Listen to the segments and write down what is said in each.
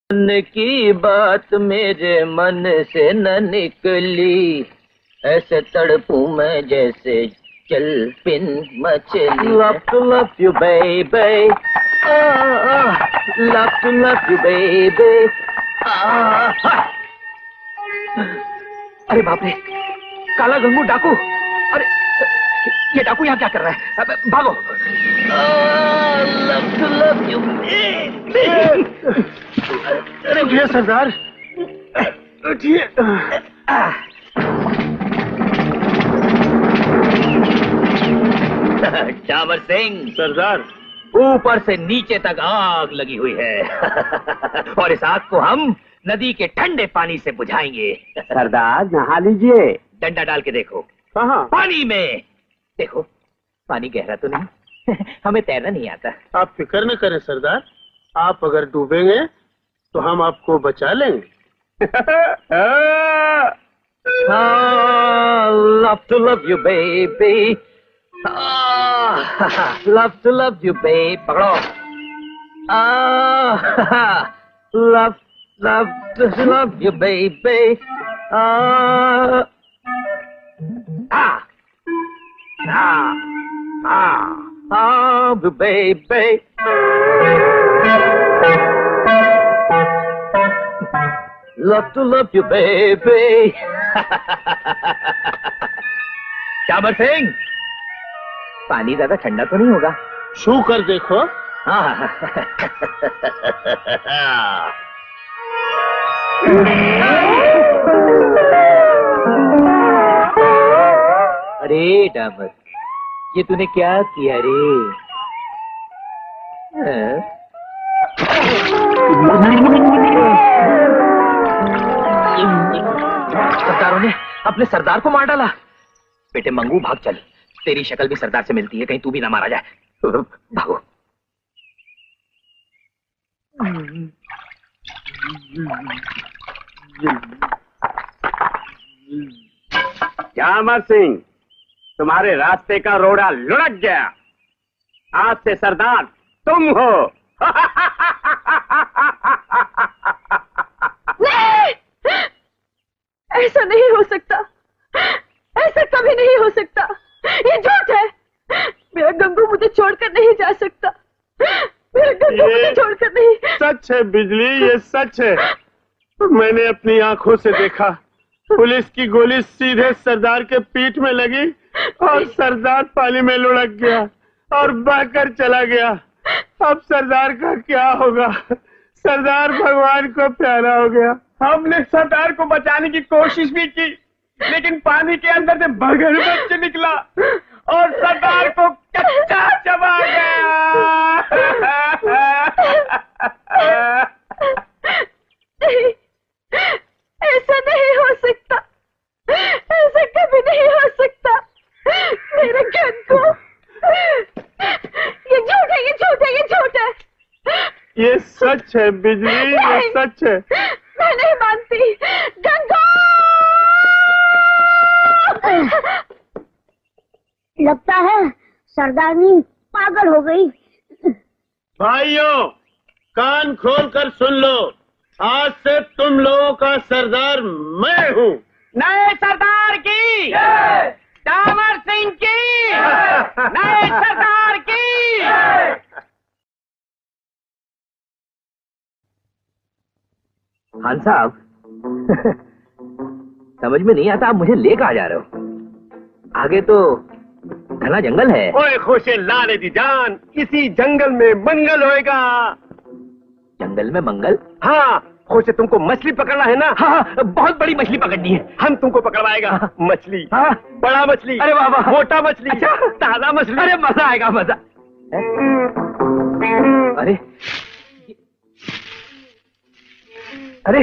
मन की बात मेरे मन से न निकली, ऐसे तड़पूं मैं जैसे चल पिन मछली। Love to love you baby, love to love you baby। अरे बाप रे, काला गंगू डाकू! अरे ये डाकू यहाँ क्या कर रहा है? भागो! Love to love you baby। अरे उठिए सरदार, उठिए। डामर सिंह सरदार, ऊपर से नीचे तक आग लगी हुई है और इस आग को हम नदी के ठंडे पानी से बुझाएंगे। सरदार नहा लीजिए। डंडा डाल के देखो। कहाँ? पानी में देखो, पानी गहरा तो नहीं? हमें तैरना नहीं आता। आप फिक्र न करें सरदार, आप अगर डूबेंगे तो हम आपको बचा लेंगे। Love to love you baby, love to love you baby। पकड़ो। love to love you baby। baby। Love to love you baby। डामर सिंह, पानी ज्यादा ठंडा तो नहीं होगा? छू कर देखो। हाँ। अरे डामर, ये तूने क्या किया रे? सरदारों ने अपने सरदार को मार डाला। बेटे मंगू भाग चल, तेरी शक्ल भी सरदार से मिलती है, कहीं तू भी ना मारा जाए। भागो। जामर सिंह, तुम्हारे रास्ते का रोड़ा लुढ़क गया। आज से सरदार तुम हो। नहीं! ऐसा नहीं हो सकता, ऐसा कभी नहीं हो सकता। ये झूठ है। मेरा गंगू मुझे छोड़कर नहीं जा सकता। मेरा गंगू मुझे छोड़कर नहीं। सच है बिजली, ये सच है। मैंने अपनी आंखों से देखा। पुलिस की गोली सीधे सरदार के पीठ में लगी और सरदार पानी में लुढ़क गया और बहकर चला गया। अब सरदार का क्या होगा? सरदार भगवान को प्यारा हो गया। हमने सरदार को बचाने की कोशिश भी की, लेकिन पानी के अंदर से मगरमच्छ निकला और सरदार को कच्चा चबा गया। नहीं, ऐसा नहीं हो सकता, ऐसा कभी नहीं हो सकता। मेरे गंगू, ये झूठ है, ये झूठ है, ये झूठ है। ये सच है बिजली, ये सच है। मैं नहीं मानती। गंगू! लगता है सरदारनी पागल हो गई। भाइयों, कान खोल कर सुन लो। आज से तुम लोगों का सरदार मैं हूँ। नए सरदार की, डामर सिंह की, नए सरदार की। खान साहब, समझ में नहीं आता आप मुझे ले कहाँ जा रहे हो? आगे तो घना जंगल है। ओए खुशे लाले दी जान, इसी जंगल में मंगल होएगा। जंगल में मंगल? हाँ, खुशे तुमको मछली पकड़ना है ना? हाँ, बहुत बड़ी मछली पकड़नी है। हम तुमको पकड़वाएगा। हाँ, मछली? हाँ, बड़ा मछली? अरे वाह वाह। मोटा मछली? अच्छा, ताजा मछली? अरे मजा आएगा, मजा। अरे अरे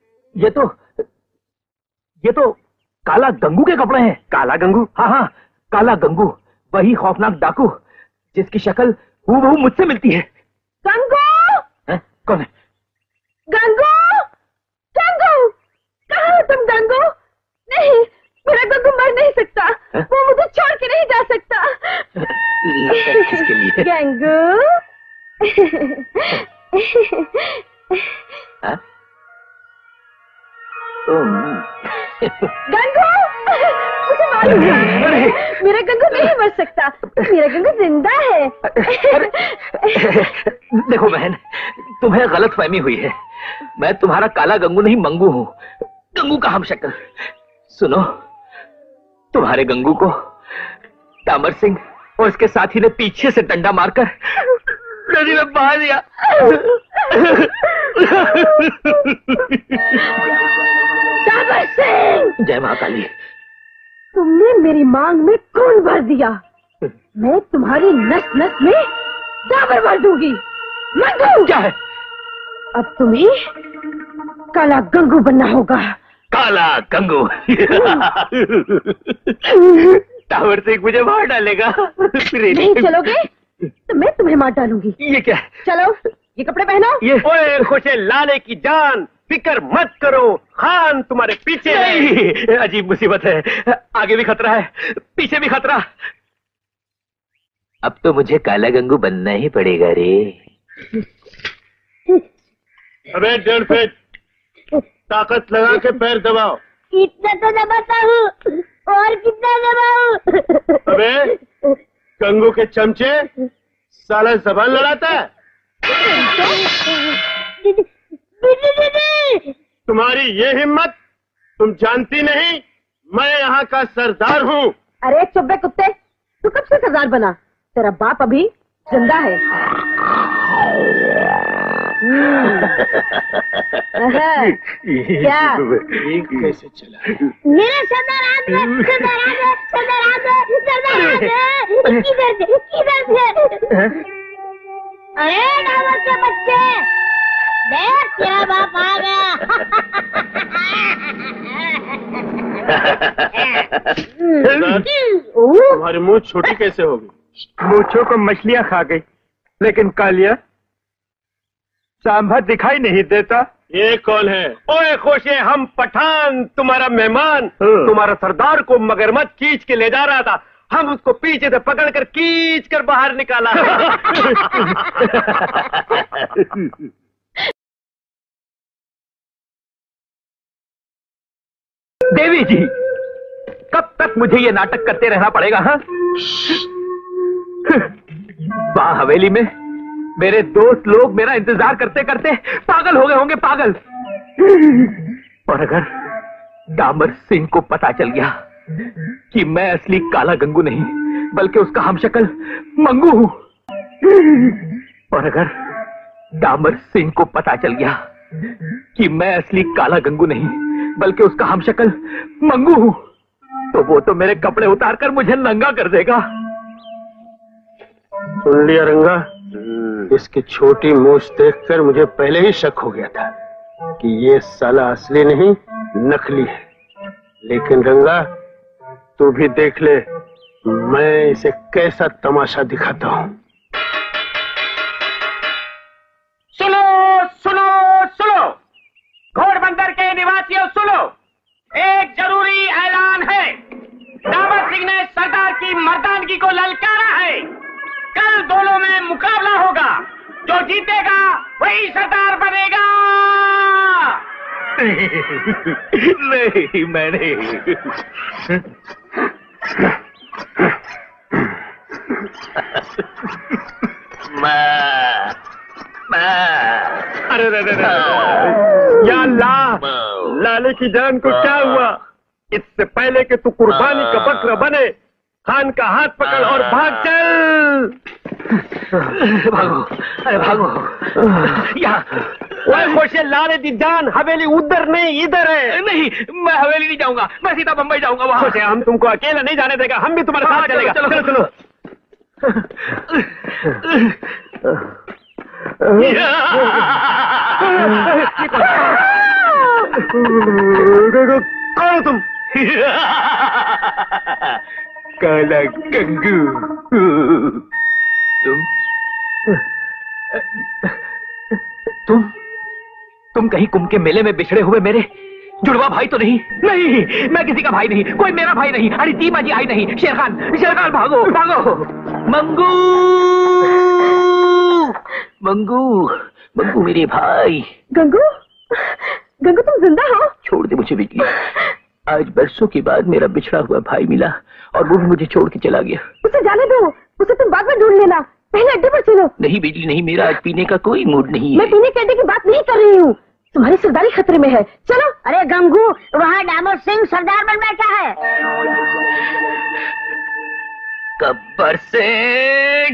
ये तो काला गंगू के कपड़े हैं। काला गंगू? हाँ हाँ, काला गंगू, वही खौफनाक डाकू जिसकी शक्ल हूबहू मुझसे मिलती है। गंगू! कौन है? गंगू! गंगू! कहाँ हो तुम गंगू? नहीं, मेरा गंगू मर नहीं सकता। वो मुझे छोड़ के नहीं जा सकता। किसके लिए? गंगू! हाँ? मेरा गंगू नहीं मर सकता, मेरा गंगू जिंदा है। देखो बहन, तुम्हें गलतफहमी हुई है। मैं तुम्हारा काला गंगू नहीं, मंगू हूँ, गंगू का हमशक्ल। सुनो, तुम्हारे गंगू को डामर सिंह और उसके साथी ने पीछे से डंडा मारकर नदी में बहा दिया। डामर सिंह! जय महाकाली। तुमने मेरी मांग में खून भर दिया, मैं तुम्हारी नस नस में डाबर भर दूंगी। मंगू! क्या है? अब तुम्हें काला गंगू बनना होगा। काला गंगू? डाबर सिंह मुझे मार डालेगा। नहीं चलोगे तो मैं तुम्हें मार डालूंगी। ये क्या है? चलो, ये कपड़े पहनो। ये ओए खुशे लाले की जान, फिक्र मत करो, खान तुम्हारे पीछे है। अजीब मुसीबत है, आगे भी खतरा है, पीछे भी खतरा। अब तो मुझे काला गंगू बनना ही पड़ेगा रे। अबे 1.5 फीट ताकत लगा के पैर दबाओ। इतना तो दबाता हूँ, और कितना दबाऊं? अबे गंगू के चमचे, साला जबान लड़ाता है। तुम्हारी ये हिम्मत, तुम जानती नहीं मैं यहाँ का सरदार हूँ। अरे चुप बे कुत्ते, तू कब से सरदार बना? तेरा बाप अभी जिंदा है। क्या? ये कैसे चला? मेरा सरदार आ गया, सरदार आ गया, सरदार आ गया, सरदार आ गया। किधर से, किधर से? अरे डावर के बच्चे, देख तेरा बाप आ गया। तुम्हारी मुंह छोटी कैसे होगी? मूंछों को मछलियां खा गई, लेकिन कालिया सांभर दिखाई नहीं देता। ये कौन है? ओए खोशे, हम पठान, तुम्हारा मेहमान। तुम्हारा सरदार को मगरमच्छ खींच के ले जा रहा था, हम उसको पीछे से पकड़कर खींच कर बाहर निकाला। देवी जी, कब तक मुझे ये नाटक करते रहना पड़ेगा? हाँ, वहां हवेली में मेरे दोस्त लोग मेरा इंतजार करते करते पागल हो गए होंगे, पागल। और अगर डामर सिंह को पता चल गया कि मैं असली काला गंगू नहीं बल्कि उसका हमशक्ल मंगू हूं, और अगर डामर सिंह को पता चल गया कि मैं असली काला गंगू नहीं बल्कि उसका हमशक्ल मंगू हूं, तो वो तो मेरे कपड़े उतारकर मुझे नंगा कर देगा। सुन लिया रंगा, इसकी छोटी मूछ देखकर मुझे पहले ही शक हो गया था कि ये साला असली नहीं नकली है। लेकिन रंगा, तू भी देख ले मैं इसे कैसा तमाशा दिखाता हूँ। सुनो सुनो सुनो, घोड़बंदर के निवासियों सुनो, एक जरूरी ऐलान है। डामर सिंह ने सरदार की मर्दानगी को ललकारा है। कल दोनों में मुकाबला होगा, जो जीतेगा वही सरदार बनेगा। नहीं, मैं नहीं। अरे या लाले की जान को क्या हुआ? इससे पहले कि तू कुर्बानी का बकरा बने, खान का हाथ पकड़ और भाग चल। भागो, अरे भागो। ओए खोशे लाले दी जान, हवेली उधर नहीं इधर है। नहीं, मैं हवेली नहीं जाऊंगा, मैं सीधा बंबई जाऊंगा। वहां खोशे, हम तुमको अकेला नहीं जाने देगा, हम भी तुम्हारे साथ चलेगा। चलो चलो चलो। कौन हो तुम? काला गंगू। तुम कहीं कुंभ के मेले में बिछड़े हुए मेरे जुड़वा भाई तो नहीं? नहीं, मैं किसी का भाई नहीं, कोई मेरा भाई नहीं। अरे तीमा जी आई नहीं। शेरखान, शेरखान भागो भागो। मंगू, मंगू, मंगू मेरे भाई। गंगू, गंगू तुम जिंदा हो? छोड़ दे मुझे बिजली, आज बरसों के बाद मेरा बिछड़ा हुआ भाई मिला और वो भी मुझे छोड़ के चला गया। उसे जाने दो, उसे तुम बाद में ढूंढ लेना, पहले अड्डे पर चलो। नहीं बिजली नहीं, मेरा आज पीने का कोई मूड नहीं मैं है। पीने के अड्डे की बात नहीं कर रही हूँ, तुम्हारी सरदारी खतरे में है, चलो। अरे गंगू, वहाँ डामर सिंह सरदार बन बैठा है। गब्बर सिंह,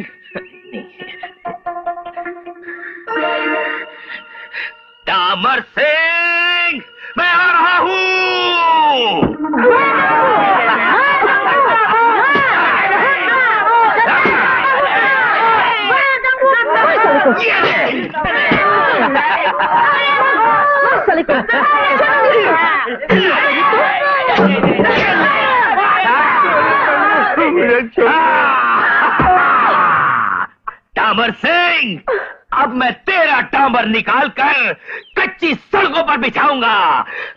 डामर सिंह, मैं आ रहा हूँ। डामर सिंह, अब मैं तेरा डामर निकाल कर कच्ची सड़कों पर बिछाऊंगा।